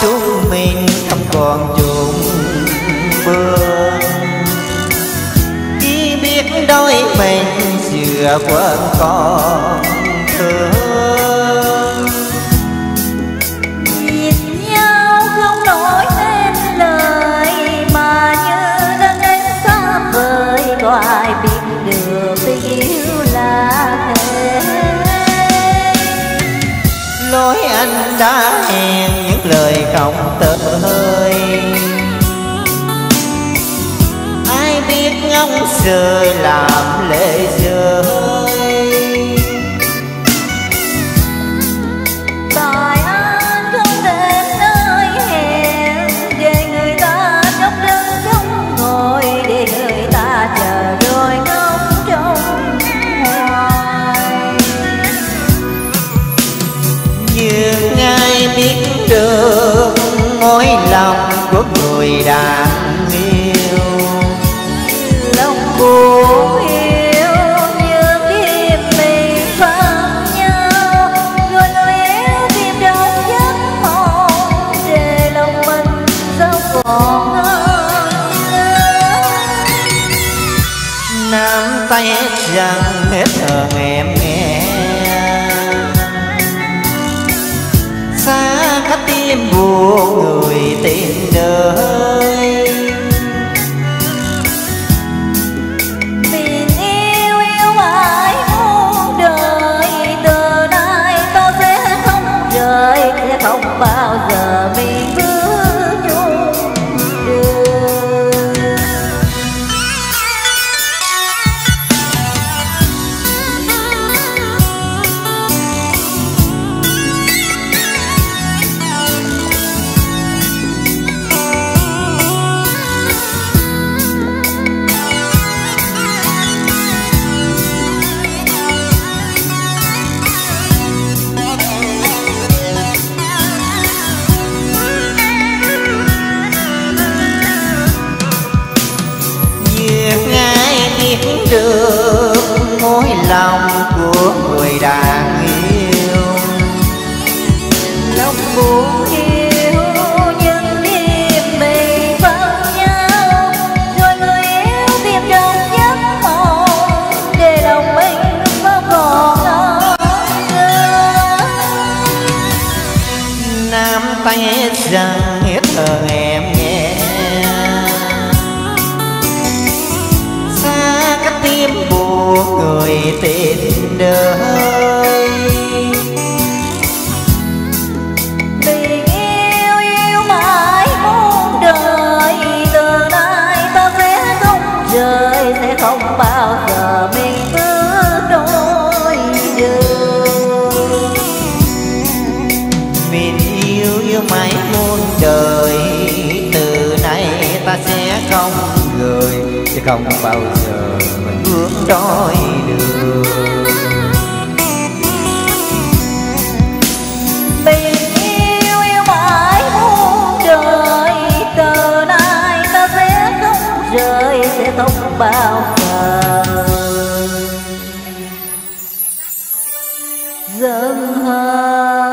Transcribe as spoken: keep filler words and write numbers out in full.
chúng mình không còn chung bước, chỉ biết đôi mình chưa quên còn thương. Nhìn nhau không nói nên lời mà như đang đến xa vời, có ai biết được tình yêu là thế. Lối anh đã hẹn những lời không tơ hơi, ai biết ngóng rơi làm lệ rơi. Tại anh không đến nơi hẹn, để người ta trong đứng trong ngồi, để người ta chờ rồi ngóng trông hoài. Nhưng ai biết được mối lòng của người đang yêu, Lòng buồn hiểu những đêm mình vắng nhau, rồi người yêu tìm trong giấc mộng, để lòng mình sao còn ngỡ ngỡ. nắm tay hết rằng hết thờ em nghe, xa cách tim buồn người tình đời. Tình yêu yêu mãi muôn đời, từ nay ta sẽ không rời, sẽ không bao giờ mình bước chung đường. Được mối lòng của người đang yêu, Lòng buồn hiểu những đêm mình vắng nhau, rồi người yêu tìm trong giấc mộng, để lòng mình không còn ngỡ ngỡ. nắm tay hết rằng hết thờ em nghe, xa cách tim buồn người tình đời. Tình yêu yêu mãi muôn đời, từ nay ta sẽ không rời, sẽ không bao giờ mình bước đôi đường. Mình yêu yêu mãi muôn đời, từ nay ta sẽ không rời, sẽ không bao giờ mình bước đôi đường. Tình yêu yêu mãi muôn đời, từ nay ta sẽ không rời, sẽ không bao giờ dần hờ.